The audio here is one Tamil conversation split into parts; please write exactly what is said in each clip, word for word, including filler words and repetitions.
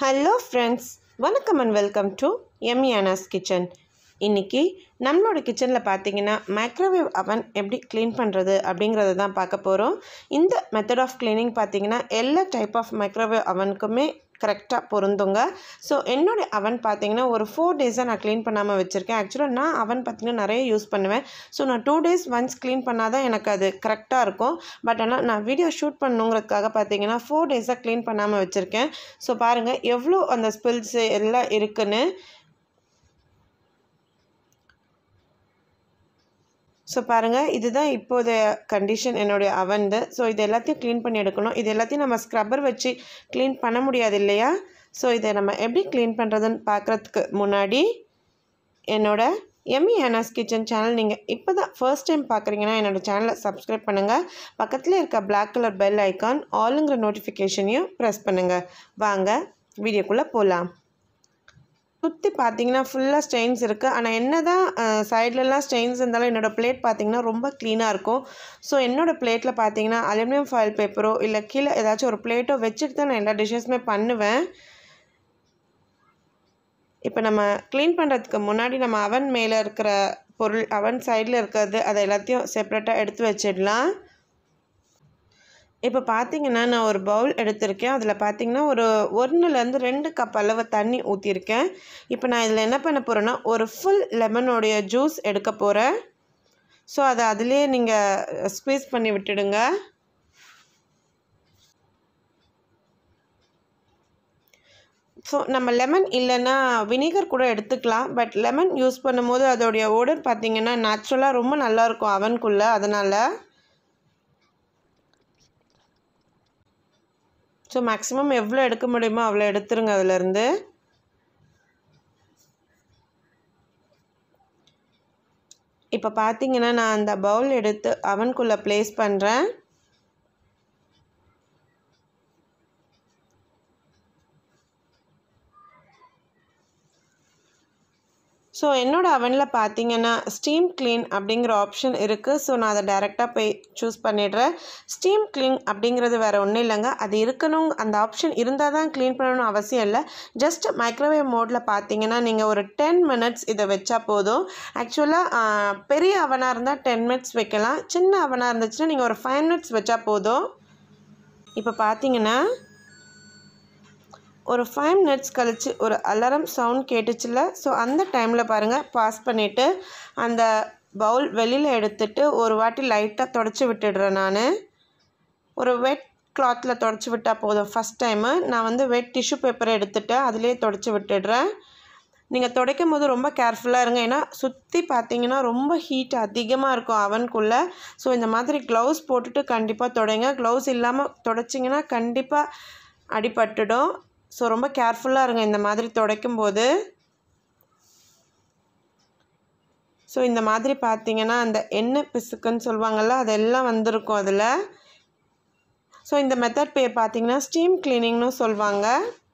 Hello friends, welcome and welcome to yummyyanaskitchen. இன்னைக்கு நம்மளோட கிச்சன்ல பாத்தீங்கன்னா மைக்ரோவேவ் oven எப்படி க்ளீன் பண்றது அப்படிங்கறத தான் பார்க்க போறோம். இந்த மெத்தட் ஆஃப் க்ளீனிங் பாத்தீங்கன்னா எல்லா டைப் ஆஃப் மைக்ரோவேவ் ovenக்குமே கரெக்ட்டா பொருந்துங்க. சோ என்னோட oven பாத்தீங்கன்னா ஒரு four days-ஆ நான் க்ளீன் பண்ணாம வச்சிருக்கேன். एक्चुअली நான் oven பாத்தீங்கன்னா நிறைய யூஸ் பண்ணுவேன். சோ நான் two days once க்ளீன் பண்ணாதான் எனக்கு அது கரெக்ட்டா இருக்கும். பட் ஆனா நான் வீடியோ ஷூட் பண்ணனும்ங்கறதுக்காக பாத்தீங்கன்னா four days-ஆ க்ளீன் பண்ணாம வச்சிருக்கேன். சோ பாருங்க எவ்ளோ அந்த ஸ்பில்ஸ் எல்லாம் இருக்குன்னு. சோ பாருங்க இதுதான் இப்போத கண்டிஷன் என்னோட அவன்து. சோ இது எல்லாத்தையும் க்ளீன் பண்ணி எடுக்கணும். இது எல்லாத்தையும் நம்ம ஸ்க்ரப்பர் வச்சு க்ளீன் பண்ண முடியாது இல்லையா? சோ இதை நம்ம எப்படி க்ளீன் பண்றதுன்னு பார்க்கிறதுக்கு முன்னாடி என்னோட yummyyanaskitchen சேனல் நீங்க இப்போதான் ஃபர்ஸ்ட் டைம் பார்க்கறீங்கன்னா என்னோட சேனலை சப்ஸ்கிரைப் பண்ணுங்க. பக்கத்துல இருக்க black color bell icon ஆல்ங்கற நோட்டிஃபிகேஷனையும் பிரஸ் பண்ணுங்க. வாங்க வீடியோக்குள்ள போலாம். சுத்தி பாத்தீங்கன்னா ஃபுல்லா ஸ்டெயின்ஸ் இருக்கு. ஆனா என்னதான் சைடுல எல்லாம் ஸ்டெயின்ஸ் இருந்தாலும் என்னோட பிளேட் பாத்தீங்கன்னா ரொம்ப க்ளீனா இருக்கும். சோ என்னோட பிளேட்ல பாத்தீங்கன்னா அலுமினியம் ஃபாயில் பேப்பரோ இல்ல கீழ ஏதாச்சும் ஒரு பிளேட்டோ வெச்சிட்டு தான் நான் எல்லா டிஷஸ்மே பண்ணுவேன். இப்போ நம்ம க்ளீன் பண்றதுக்கு முன்னாடி நம்ம அவன் மேல இருக்கிற பொருள் அவன் சைடுல இருக்குது அத எல்லாத்தையும் செப்பரேட்டா எடுத்து வச்சிடலாம். இப்போ பாத்தீங்கன்னா நான் ஒரு பவுல் எடுத்துர்க்கேன். அதுல பாத்தீங்கன்னா ஒரு ஒன்றுல இருந்து ரெண்டு கப் அளவு தண்ணி ஊத்தி இருக்கேன். இப்போ நான் இதல என்ன பண்ண போறேன்னா ஒரு full லெமனோட ஜூஸ் எடுக்க போறேன். சோ அத அதிலே நீங்க ஸ்க்வீஸ் பண்ணி விட்டுடுங்க. சோ நம்ம லெமன் இல்லனா வினிகர் கூட எடுத்துக்கலாம். பட் லெமன் யூஸ் பண்ணும்போது அதோட ஓடர் பாத்தீங்கன்னா நேச்சுரலா ரொம்ப நல்லா இருக்கும் அவன்குள்ள. அதனால சோ மேக்ஸिमम எவ்வளவு எடுக்க முடியுமோ அவ்வளவு எடுத்துருங்க அதுல இருந்து. இப்போ பாத்தீங்கன்னா நான் அந்த பவுல் எடுத்து அவன்குள்ள பிளேஸ் பண்றேன். சோ என்னோட அவன்ல பாத்தீங்கன்னா ஸ்டீம் க்ளீன் அப்படிங்கற ஆப்ஷன் இருக்கு. சோ நான் அத டைரக்ட்டா போய் चूஸ் பண்ணிடுறேன். ஸ்டீம் க்ளீன் அப்படிங்கிறது வேற ஒண்ணும் இல்லங்க. அது இருக்கணும் அந்த ஆப்ஷன் இருந்தா தான் க்ளீன் பண்ணனும் அவசியம் இல்ல. ஜஸ்ட் மைக்ரோவேவ் மோட்ல பாத்தீங்கன்னா நீங்க ஒரு ten minutes இத வெச்சா போதும். एक्चुअली பெரிய அவனா இருந்தா ten minutes வைக்கலாம். சின்ன அவனா இருந்துச்சுனா நீங்க ஒரு five minutes வெச்சா போதும். இப்போ பாத்தீங்கன்னா ஒரு five minutes கழிச்சு ஒரு அலாரம் சவுண்ட் கேட்டுச்சுல. சோ அந்த டைம்ல பாருங்க பாஸ் பண்ணிட்டு அந்த பவுல் வெளியில எடுத்துட்டு ஒரு வாட்டி லைட்டா தொடச்சு விட்டுடுறேன் நானு. ஒரு வெட் கிளாத்ல தொடச்சு விட்டா போதும். ஃபர்ஸ்ட் டைம் நான் வந்து வெட் டிஷ்யூ பேப்பர் எடுத்துட்டு அதிலே தொடச்சு விட்டுடுறேன். நீங்க துடைக்கும்போது ரொம்ப கேர்ஃபுல்லா இருங்க. ஏனா சுத்தி பாத்தீங்கன்னா ரொம்ப ஹீட் அதிகமா இருக்கும் அவன்குள்ள. சோ இந்த மாதிரி gloves போட்டுட்டு கண்டிப்பா துடைங்க. gloves இல்லாம தொடச்சிங்கனா கண்டிப்பா அடிபட்டுடும். சோ ரொம்ப கேர்ஃபுல்லா இருங்க இந்த மாதிரி துடைக்கும்போது. சோ இந்த மாதிரி பாத்தீங்கன்னா அந்த எண்ணெய் பிசுக்குன்னு சொல்வாங்கல்ல அதெல்லாம் வந்திருக்கும் அதுல. சோ இந்த மெத்தட் பேர் பாத்தீங்கன்னா ஸ்டீம் க்ளீனிங்னு சொல்வாங்க.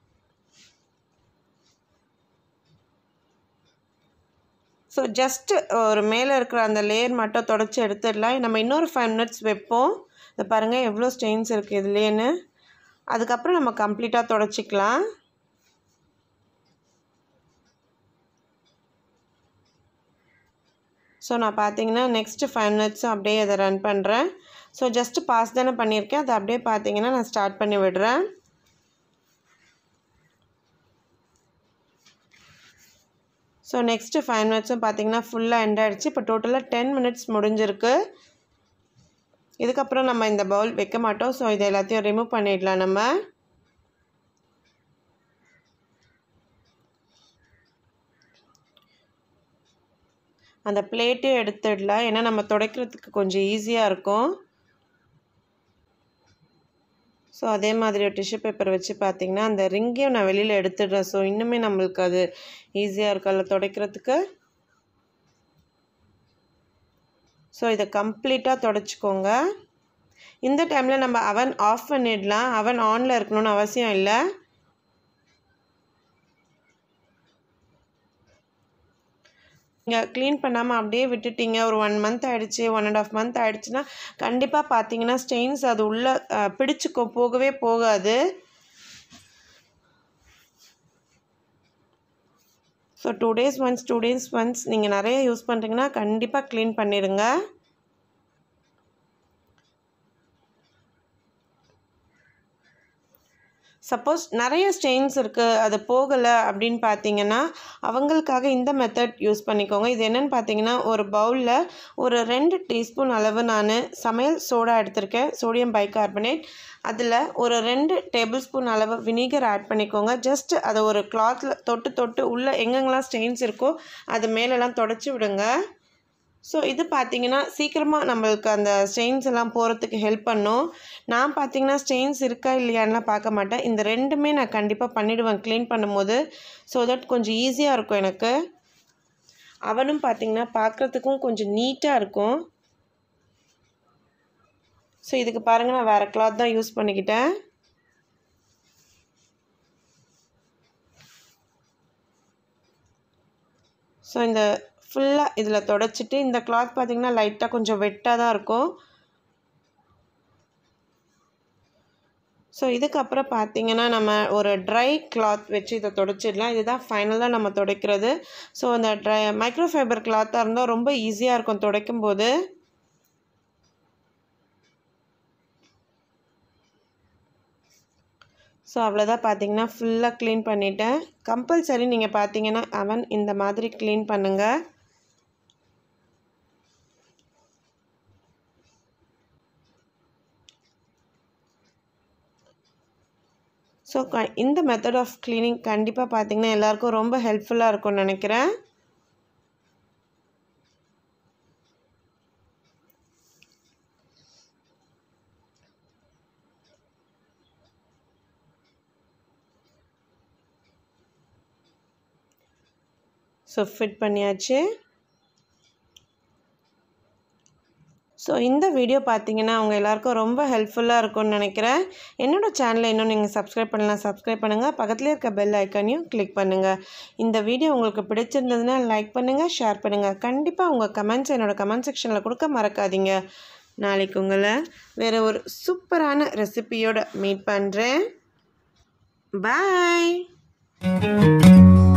சோ ஜஸ்ட் ஒரு மேல இருக்கிற அந்த லேயர் மட்டும் தொடச்சு எடுத்துடலாம். நம்ம இன்னொரு five minutes வைப்போம். இத பாருங்க எவ்வளவு ஸ்டெயின்ஸ் இருக்கு இதுலன்னு. அதுக்கு அப்புறம் நம்ம கம்ப்ளீட்டா தொடச்சிக்கலாம். சோ நான் பாத்தீங்கன்னா next five minutes அப்படியே இத ரன் பண்றேன். சோ ஜஸ்ட் பாஸ் தான பண்ணிருக்கேன். அத அப்படியே பாத்தீங்கன்னா நான் ஸ்டார்ட் பண்ணி விடுறேன். சோ next five minutes பாத்தீங்கன்னா ஃபுல்லா எண்ட் ஆயிடுச்சு. இப்போ டோட்டலா ten minutes முடிஞ்சிருக்கு. இதுக்கு அப்புறம் நம்ம இந்த பவுல் வைக்க மாட்டோம். சோ இத எல்லாத்தையும் ரிமூவ் பண்ணிடலாம் நம்ம. அந்த பிளேட்டே எடுத்துடலாம். ஏனா நம்ம துடைக்கிறதுக்கு கொஞ்சம் ஈஸியா இருக்கும். சோ அதே மாதிரி ஒரு டிஷ்யூ பேப்பர் வச்சு பாத்தீங்கன்னா அந்த ரிங்கையும் நான் வெளியில எடுத்துடுறேன். சோ இன்னுமே நமக்கு அது ஈஸியா இருக்குல்ல துடைக்கிறதுக்கு. சோ இத கம்ப்ளீட்டா தொடச்சுக்கோங்க. இந்த டைம்ல நம்ம அவன் ஆஃப் பண்ணிடலாம். அவன் ஆன்ல இருக்கணும்னு அவசியம் இல்ல. நீங்க க்ளீன் பண்ணாம அப்படியே விட்டுட்டீங்க ஒரு one month ஆயிடுச்சு one and half month ஆயிடுச்சுனா கண்டிப்பா பாத்தீங்கன்னா ஸ்டெயின்ஸ் அது உள்ள பிடிச்சுக்கும் போகவே போகாது. So two days once two days once நீங்கள் நிறைய யூஸ் பண்ணுறீங்கன்னா கண்டிப்பாக க்ளீன் பண்ணிடுங்க. சப்போஸ் நிறைய ஸ்டெயின்ஸ் இருக்குது அது போகலை அப்படின்னு பார்த்தீங்கன்னா அவங்களுக்காக இந்த மெத்தட் யூஸ் பண்ணிக்கோங்க. இது என்னென்னு பார்த்தீங்கன்னா ஒரு பவுலில் ஒரு ரெண்டு டீஸ்பூன் அளவு நான் சமையல் சோடா எடுத்திருக்கேன், சோடியம் பைகார்பனேட். அதில் ஒரு ரெண்டு டேபிள் ஸ்பூன் அளவு வினிகர் ஆட் பண்ணிக்கோங்க. ஜஸ்ட் அதை ஒரு கிளாத்தில் தொட்டு தொட்டு உள்ளே எங்கெங்கெல்லாம் ஸ்டெயின்ஸ் இருக்கோ அது மேலெல்லாம் தொடச்சி விடுங்க. ஸோ இது பார்த்திங்கன்னா சீக்கிரமாக நம்மளுக்கு அந்த ஸ்டெயின்ஸ் எல்லாம் போகிறதுக்கு ஹெல்ப் பண்ணும். நான் பார்த்திங்கன்னா ஸ்டெயின்ஸ் இருக்கா இல்லையான்லாம் பார்க்க மாட்டேன். இந்த ரெண்டுமே நான் கண்டிப்பாக பண்ணிவிடுவேன் க்ளீன் பண்ணும்போது. ஸோ தட் கொஞ்சம் ஈஸியாக இருக்கும் எனக்கு. அவனும் பார்த்திங்கன்னா பார்க்குறதுக்கும் கொஞ்சம் நீட்டாக இருக்கும். ஸோ இதுக்கு பாருங்கள் நான் வேறு கிளாத் தான் யூஸ் பண்ணிக்கிட்டேன். ஸோ இந்த ஃபுல்லாக இதில் தொடச்சிட்டு இந்த கிளாத் பார்த்திங்கன்னா லைட்டாக கொஞ்சம் வெட்டாக தான் இருக்கும். ஸோ இதுக்கப்புறம் பார்த்திங்கன்னா நம்ம ஒரு ட்ரை கிளாத் வச்சு இதை தொடச்சிடலாம். இதுதான் ஃபைனலாக நம்ம துடைக்கிறது. ஸோ அந்த ட்ரை மைக்ரோஃபைபர் கிளாத்தாக இருந்தால் ரொம்ப ஈஸியாக இருக்கும் துடைக்கும் போது. ஸோ அவ்வளோதான் பார்த்திங்கன்னா ஃபுல்லாக க்ளீன் பண்ணிட்டேன். கம்பல்சரி நீங்கள் பார்த்தீங்கன்னா அவன் இந்த மாதிரி க்ளீன் பண்ணுங்கள். ஸோ க இந்த மெத்தட் ஆஃப் க்ளீனிங் கண்டிப்பாக பார்த்திங்கன்னா எல்லாருக்கும் ரொம்ப ஹெல்ப்ஃபுல்லாக இருக்கும்னு நினைக்கிறேன். ஸோ ஃபிட் பண்ணியாச்சு. ஸோ இந்த வீடியோ பார்த்தீங்கன்னா உங்கள் எல்லாருக்கும் ரொம்ப ஹெல்ப்ஃபுல்லாக இருக்கும்னு நினைக்கிறேன். என்னோடய சேனலை இன்னும் நீங்கள் சப்ஸ்கிரைப் பண்ணலாம், சப்ஸ்கிரைப் பண்ணுங்கள். பக்கத்துலேயே இருக்க பெல் ஐக்கானையும் கிளிக் பண்ணுங்கள். இந்த வீடியோ உங்களுக்கு பிடிச்சிருந்ததுன்னா லைக் பண்ணுங்கள், ஷேர் பண்ணுங்கள். கண்டிப்பாக உங்கள் கமெண்ட்ஸ் என்னோடய கமெண்ட் செக்ஷனில் கொடுக்க மறக்காதீங்க. நாளைக்கு உங்களை வேறு ஒரு சூப்பரான ரெசிபியோடு மீட் பண்ணுறேன். பாய்.